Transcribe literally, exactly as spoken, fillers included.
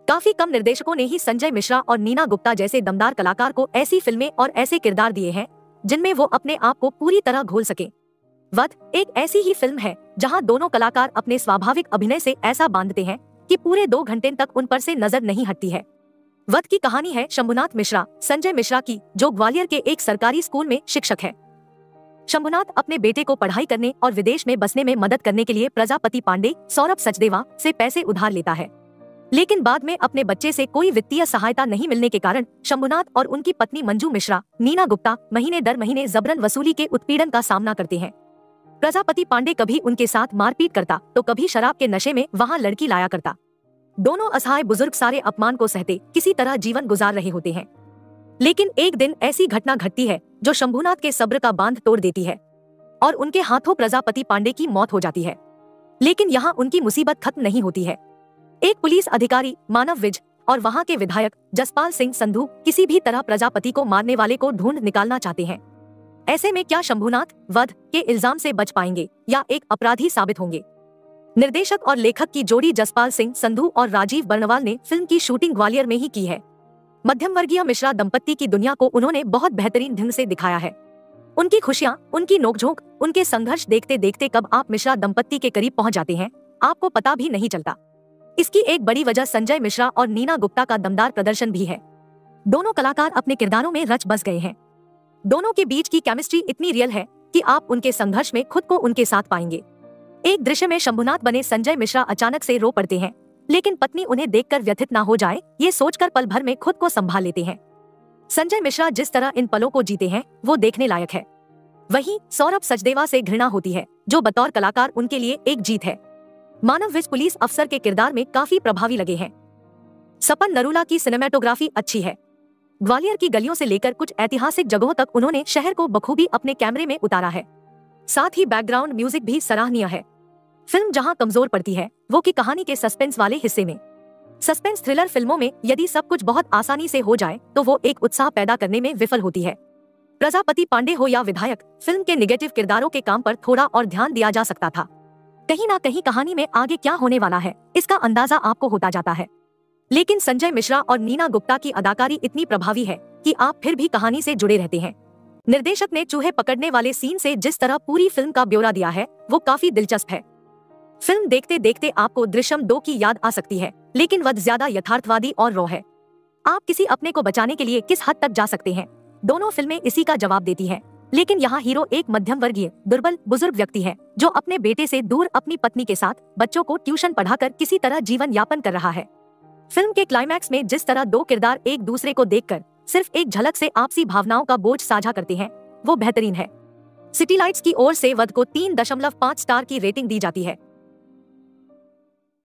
काफी कम निर्देशकों ने ही संजय मिश्रा और नीना गुप्ता जैसे दमदार कलाकार को ऐसी फिल्में और ऐसे किरदार दिए हैं जिनमें वो अपने आप को पूरी तरह घोल सके। वध एक ऐसी ही फिल्म है जहां दोनों कलाकार अपने स्वाभाविक अभिनय से ऐसा बांधते हैं कि पूरे दो घंटे तक उन पर से नजर नहीं हटती है। वध की कहानी है शंभुनाथ मिश्रा, संजय मिश्रा की, जो ग्वालियर के एक सरकारी स्कूल में शिक्षक है। शंभुनाथ अपने बेटे को पढ़ाई करने और विदेश में बसने में मदद करने के लिए प्रजापति पांडे, सौरभ सचदेवा से पैसे उधार लेता है, लेकिन बाद में अपने बच्चे से कोई वित्तीय सहायता नहीं मिलने के कारण शंभुनाथ और उनकी पत्नी मंजू मिश्रा, नीना गुप्ता, महीने दर महीने जबरन वसूली के उत्पीड़न का सामना करते हैं। प्रजापति पांडे कभी उनके साथ मारपीट करता तो कभी शराब के नशे में वहां लड़की लाया करता। दोनों असहाय बुजुर्ग सारे अपमान को सहते किसी तरह जीवन गुजार रहे होते हैं, लेकिन एक दिन ऐसी घटना घटती है जो शंभुनाथ के सब्र का बांध तोड़ देती है और उनके हाथों प्रजापति पांडे की मौत हो जाती है। लेकिन यहाँ उनकी मुसीबत खत्म नहीं होती है। एक पुलिस अधिकारी मानव विज और वहाँ के विधायक जसपाल सिंह संधू किसी भी तरह प्रजापति को मारने वाले को ढूंढ निकालना चाहते हैं। ऐसे में क्या शंभुनाथ वध के इल्जाम से बच पाएंगे या एक अपराधी साबित होंगे? निर्देशक और लेखक की जोड़ी जसपाल सिंह संधू और राजीव बर्णवाल ने फिल्म की शूटिंग ग्वालियर में ही की है। मध्यम वर्गीय मिश्रा दंपत्ति की दुनिया को उन्होंने बहुत बेहतरीन ढंग से दिखाया है। उनकी खुशियां, उनकी नोकझोंक, उनके संघर्ष देखते देखते कब आप मिश्रा दंपत्ति के करीब पहुंच जाते हैं आपको पता भी नहीं चलता। इसकी एक बड़ी वजह संजय मिश्रा और नीना गुप्ता का दमदार प्रदर्शन भी है। दोनों कलाकार अपने किरदारों में रच बस गए हैं। दोनों के बीच की केमिस्ट्री इतनी रियल है कि आप उनके संघर्ष में खुद को उनके साथ पाएंगे। एक दृश्य में शंभुनाथ बने संजय मिश्रा अचानक से रो पड़ते हैं, लेकिन पत्नी उन्हें देखकर व्यथित ना हो जाए ये सोचकर पल भर में खुद को संभाल लेते हैं। संजय मिश्रा जिस तरह इन पलों को जीते हैं वो देखने लायक है। वहीं सौरभ सचदेवा से घृणा होती है, जो बतौर कलाकार उनके लिए एक जीत है। मानव विज पुलिस अफसर के किरदार में काफी प्रभावी लगे हैं। सपन नरूला की सिनेमेटोग्राफी अच्छी है। ग्वालियर की गलियों से लेकर कुछ ऐतिहासिक जगहों तक उन्होंने शहर को बखूबी अपने कैमरे में उतारा है। साथ ही बैकग्राउंड म्यूजिक भी सराहनीय है। फिल्म जहां कमजोर पड़ती है वो की कहानी के सस्पेंस वाले हिस्से में। सस्पेंस थ्रिलर फिल्मों में यदि सब कुछ बहुत आसानी से हो जाए तो वो एक उत्साह पैदा करने में विफल होती है। प्रजापति पांडे हो या विधायक, फिल्म के निगेटिव किरदारों के काम पर थोड़ा और ध्यान दिया जा सकता था। कहीं ना कहीं कहानी में आगे क्या होने वाला है इसका अंदाजा आपको होता जाता है, लेकिन संजय मिश्रा और नीना गुप्ता की अदाकारी इतनी प्रभावी है कि आप फिर भी कहानी से जुड़े रहते हैं। निर्देशक ने चूहे पकड़ने वाले सीन से जिस तरह पूरी फिल्म का ब्यौरा दिया है वो काफी दिलचस्प है। फिल्म देखते देखते आपको दृश्यम दो की याद आ सकती है, लेकिन वध ज्यादा यथार्थवादी और रॉ है। आप किसी अपने को बचाने के लिए किस हद तक जा सकते हैं, दोनों फिल्में इसी का जवाब देती हैं। लेकिन यहाँ हीरो एक मध्यम वर्गीय दुर्बल बुजुर्ग व्यक्ति है जो अपने बेटे से दूर अपनी पत्नी के साथ बच्चों को ट्यूशन पढ़ाकर किसी तरह जीवन यापन कर रहा है। फिल्म के क्लाइमैक्स में जिस तरह दो किरदार एक दूसरे को देखकर सिर्फ एक झलक से आपसी भावनाओं का बोझ साझा करते हैं वो बेहतरीन है। सिटी लाइट्स की ओर से वध को तीन दशमलव पाँच स्टार की रेटिंग दी जाती है।